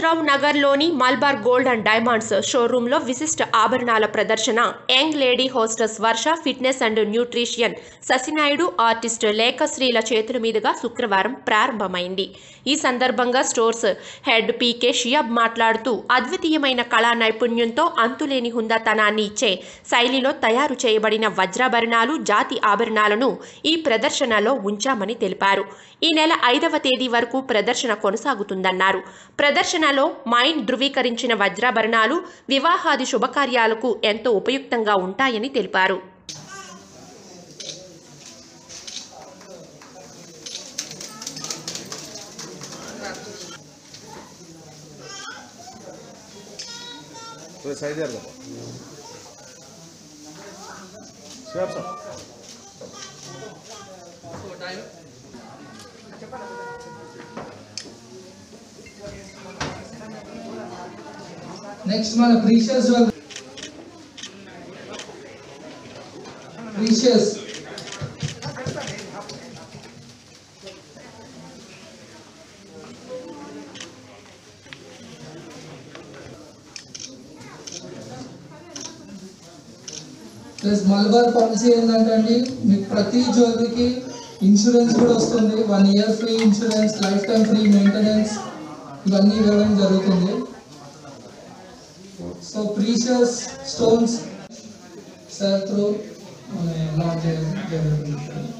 హనుమంతరావు నగర్లోని Malabar gold and diamonds షోరూంలో విశిష్ట ఆభరణాల ప్రదర్శన young lady hostess Varsha fitness and nutrition Shashi Naidu artist లేఖశ్రీల చేతుల మీదుగా శుక్రవారం ప్రారంభమైంది. ఈ సందర్భంగా స్టోర్స్ హెడ్ పీకే షియాబ్ మాట్లాడుతూ అద్వితీయమైన కళా నైపుణ్యంతో అంతులేని హుందాతనాన్ని ఇచ్చే శైలిలో తయారు చేయబడిన వజ్రాభరణాలు జాతి ఆభరణాలను ఈ ప్రదర్శనలో ఉంచామని తెలిపారు. ఈ నెల 5వ తేదీ వరకు ప్రదర్శన కొనసాగుతుందన్నారు. ప్రదర్శనలో మైండ్ ధృవీకరించిన వజ్రాభరణాలు వివాహాది శుభకార్యాలకు ఎంతో ఉపయుక్తంగా ఉంటాయని తెలిపారు. Next one, precious. Plus Malabar policy ఏంటంటే మీకు ప్రతి జ్యువెలరీకి ఇన్సూరెన్స్ కూడా వస్తుంది. 1 year free insurance, life time free maintenance ఇవన్నీ ఇవ్వడం జరుగుతుంది. So precious stones sir through launch జరుగుతుంది.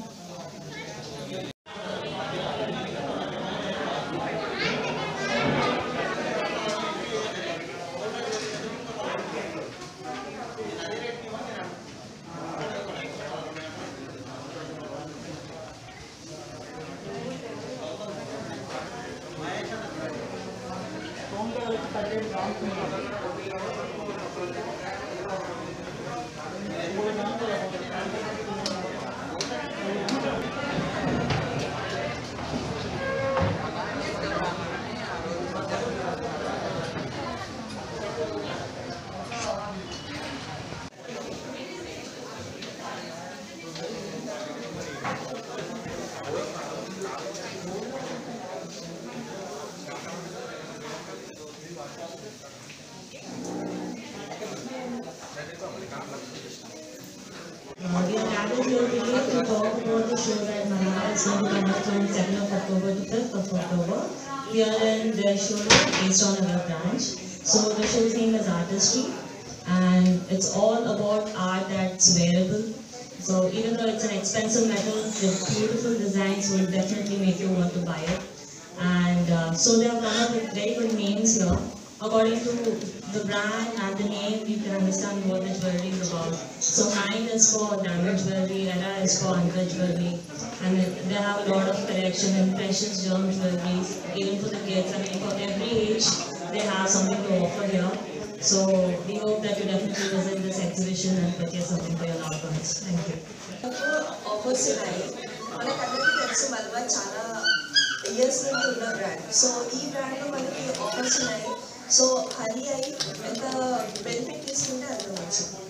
We are gathered here today to talk about the show that Manara is going to conduct on 7th of October to 5th of October here in their showroom based on our branch. So the show's name is Artistry, and it's all about art that's wearable. So even though it's an expensive metal, the beautiful designs will definitely make you want to buy it. And so they have come up with very good names here. According to the brand and the name, you can understand what the jewelry is about. So mine is for diamond jewelry, Rara is for uncut jewelry, and they have a lot of collection in precious gem jewelries, even for the kids. I mean, for every age, they have something to offer here. So we hope that you definitely visit this exhibition and purchase something for your loved ones. Thank you. Offers ఉన్నాయి. మనకందరికీ తెలుసు మల్బార్ చాలా years నుండి ఉన్న brand. So ఈ బ్రాండ్లో మనకి offers ఉన్నాయి. సో హరి అయి ఎంత బెనిఫిట్ తీసుకుంటే అంత మంచిది.